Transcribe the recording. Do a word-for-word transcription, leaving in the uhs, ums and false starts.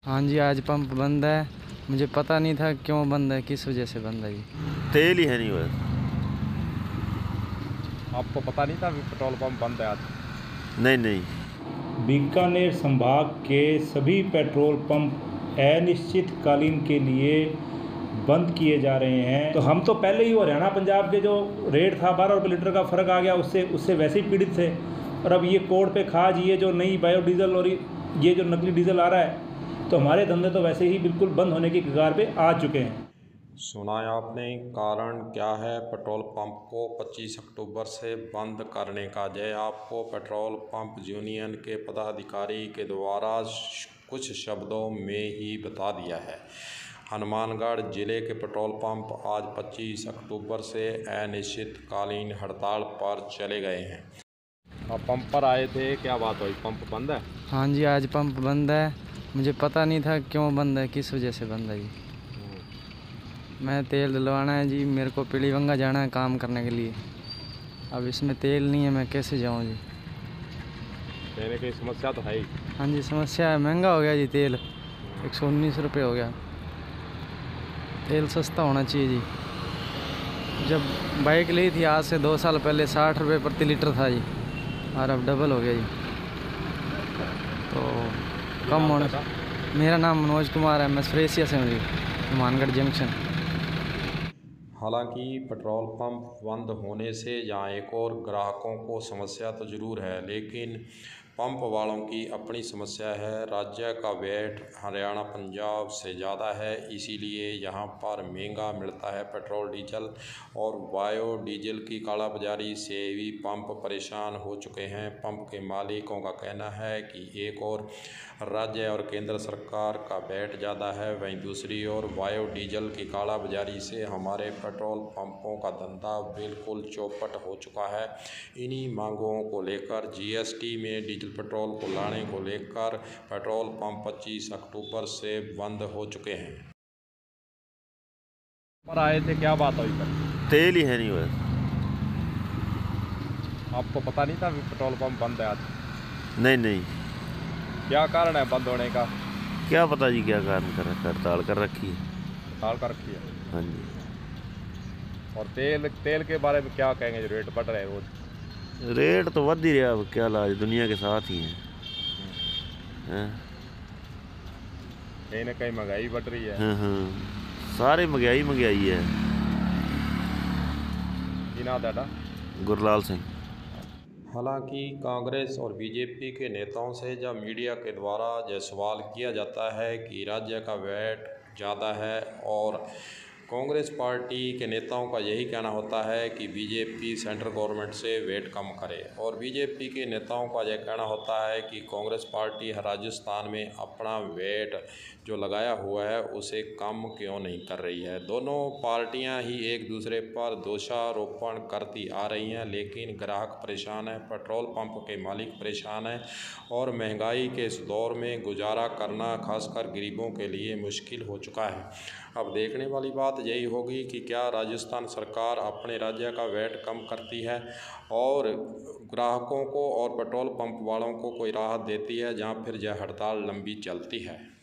हाँ जी, आज पंप बंद है। मुझे पता नहीं था क्यों बंद है, किस वजह से बंद है जी। तेल ही है नहीं बस। आपको पता नहीं था पेट्रोल पंप बंद है आज? नहीं नहीं। बीकानेर संभाग के सभी पेट्रोल पंप अनिश्चितकालीन के लिए बंद किए जा रहे हैं। तो हम तो पहले ही हरियाणा पंजाब के जो रेट था बारह रुपये लीटर का फ़र्क आ गया, उससे उससे वैसे ही पीड़ित थे। और अब ये कोड पे खाज, ये जो नई बायोडीजल और ये जो नकली डीजल आ रहा है, तो हमारे धंधे तो वैसे ही बिल्कुल बंद होने की कगार पे आ चुके हैं। सुना है आपने, कारण क्या है पेट्रोल पंप को पच्चीस अक्टूबर से बंद करने का? जय आपको पेट्रोल पंप यूनियन के पदाधिकारी के द्वारा कुछ शब्दों में ही बता दिया है। हनुमानगढ़ जिले के पेट्रोल पंप आज पच्चीस अक्टूबर से अनिश्चितकालीन हड़ताल पर चले गए हैं। आप पंप पर आए थे, क्या बात हुई? पंप बंद है? हाँ जी, आज पंप बंद है। मुझे पता नहीं था क्यों बंद है, किस वजह से बंद है जी। मैं तेल डलवाना है जी, मेरे को पीलीभंगा जाना है काम करने के लिए। अब इसमें तेल नहीं है, मैं कैसे जाऊँ जी? कहने की समस्या तो है ही। हाँ जी, समस्या है, महंगा हो गया जी तेल। एक सौ उन्नीस रुपये हो गया। तेल सस्ता होना चाहिए जी। जब बाइक ली थी आज से दो साल पहले साठ रुपये प्रति लीटर था जी, और अब डबल हो गया जी। तो कम होना। मेरा नाम मनोज कुमार है, मैं फ्रेसिया से हूँ जी, हनुमानगढ़ जंक्शन। हालांकि पेट्रोल पंप बंद होने से यहाँ एक और ग्राहकों को समस्या तो ज़रूर है, लेकिन पंप वालों की अपनी समस्या है। राज्य का वेट हरियाणा पंजाब से ज़्यादा है, इसीलिए यहाँ पर महंगा मिलता है पेट्रोल डीजल, और बायो डीजल की कालाबाजारी से भी पंप परेशान हो चुके हैं। पंप के मालिकों का कहना है कि एक और राज्य और केंद्र सरकार का वेट ज़्यादा है, वहीं दूसरी ओर बायो डीजल की कालाबाजारी से हमारे पेट्रोल पंपों का धंधा बिल्कुल चौपट हो चुका है। इन्हीं मांगों को लेकर जीएसटी में डीजल पेट्रोल को लाने को लेकर पेट्रोल पंप पच्चीस अक्टूबर से बंद हो चुके हैं। पर आए थे, क्या बात हुई? पर तेल ही है नहीं बस। आपको पता नहीं था पेट्रोल पंप बंद है आज? नहीं नहीं। क्या कारण है बंद होने का? क्या पता जी क्या कारण कर रखा है, हड़ताल कर रखी है। हड़ताल कर रखी है? हाँ जी। और तेल तेल के बारे में क्या कहेंगे? जो रेट बढ़ रहे हैं रोज। रेट तो बढ़ ही रहा, अब क्या लाज, दुनिया के साथ ही है। हाँ कहीं ना कहीं महंगाई बढ़ रही है। हाँ हाँ, सारे महंगाई महंगाई है। की नाम दादा? गुरलाल सिंह। हालांकि कांग्रेस और बीजेपी के नेताओं से जब मीडिया के द्वारा यह सवाल किया जाता है कि राज्य का वेट ज़्यादा है, और कांग्रेस पार्टी के नेताओं का यही कहना होता है कि बीजेपी सेंट्रल गवर्नमेंट से वेट कम करे, और बीजेपी के नेताओं का यह कहना होता है कि कांग्रेस पार्टी राजस्थान में अपना वेट जो लगाया हुआ है उसे कम क्यों नहीं कर रही है। दोनों पार्टियां ही एक दूसरे पर दोषारोपण करती आ रही हैं, लेकिन ग्राहक परेशान है, पेट्रोल पंप के मालिक परेशान हैं, और महंगाई के इस दौर में गुजारा करना खासकर गरीबों के लिए मुश्किल हो चुका है। अब देखने वाली बात यही होगी कि क्या राजस्थान सरकार अपने राज्य का वेट कम करती है और ग्राहकों को और पेट्रोल पंप वालों को कोई राहत देती है, जहाँ फिर यह हड़ताल लंबी चलती है।